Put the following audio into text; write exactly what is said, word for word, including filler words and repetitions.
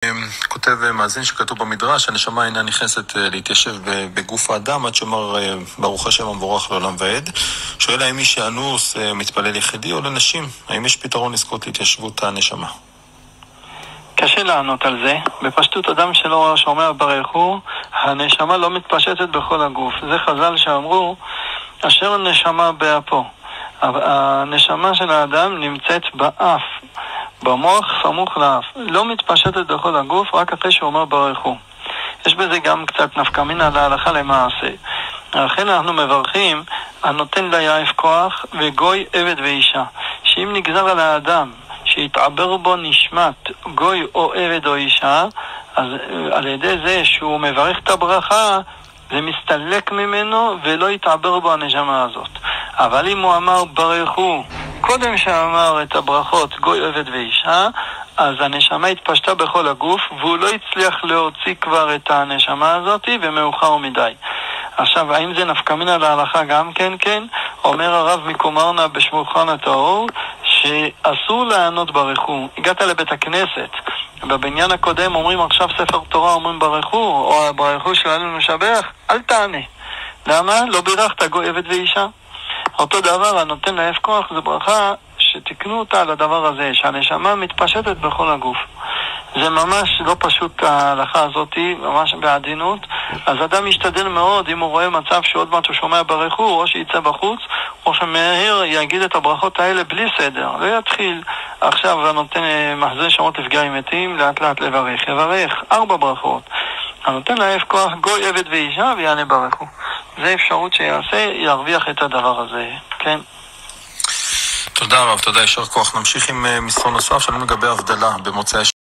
כותב מאזין שכתוב במדרש, הנשמה אינה נכנסת להתיישב בגוף האדם עד שאומר ברוך השם המבורך לעולם ועד. שואל האם מי שאנוס מתפלל יחידי או לנשים? האם יש פתרון לזכות להתיישבות הנשמה? קשה לענות על זה. בפשטות אדם שלא שומע ברך הוא, הנשמה לא מתפשטת בכל הגוף. זה חז"ל שאמרו, אשר הנשמה באפו. הנשמה של האדם נמצאת באף, במוח סמוך לאף. לא מתפשטת בכל הגוף, רק אחרי שאומר ברך הוא. יש בזה גם קצת נפקמינה להלכה למעשה. לכן אנחנו מברכים, הנותן ליעף כוח וגוי עבד ואישה. שאם נגזר על האדם שיתעבר בו נשמת גוי או עבד או אישה, אז על ידי זה שהוא מברך את הברכה, זה מסתלק ממנו ולא יתעבר בו הנשמה הזאת. אבל אם הוא אמר ברכו קודם שאמר את הברכות גוי עבד ואישה, אז הנשמה התפשטה בכל הגוף והוא לא הצליח להוציא כבר את הנשמה הזאת ומאוחר מדי. עכשיו, האם זה נפקמינה להלכה גם כן? כן. אומר הרב מקומרנה בשמוכן הטהור שאסור לענות ברכו. הגעת לבית הכנסת, בבניין הקודם אומרים עכשיו ספר תורה, אומרים ברכו, או ברכו שלנו משבח, אל תענה. למה? לא בירכת גוי עבד ואישה. אותו דבר, הנותן לעף כוח, זה ברכה שתקנו אותה על הדבר הזה, שהנשמה מתפשטת בכל הגוף. זה ממש לא פשוט ההלכה הזאת, ממש בעדינות. אז אדם ישתדל מאוד, אם הוא רואה מצב שעוד מעט הוא שומע ברכו, או שיצא בחוץ, או שמהר יגיד את הברכות האלה בלי סדר. לא יתחיל עכשיו הנותן מחזיר שמות לפגעים מתים, לאט לאט לברך. יברך ארבע ברכות. הנותן לעף כוח גוי עבד ואישה ויענה ברכו. זה אפשרות שיעשה, ירוויח את הדבר הזה. כן. תודה רב, תודה, ישר כוח. נמשיך עם מסרון נוסף שלנו לגבי הבדלה במוצאי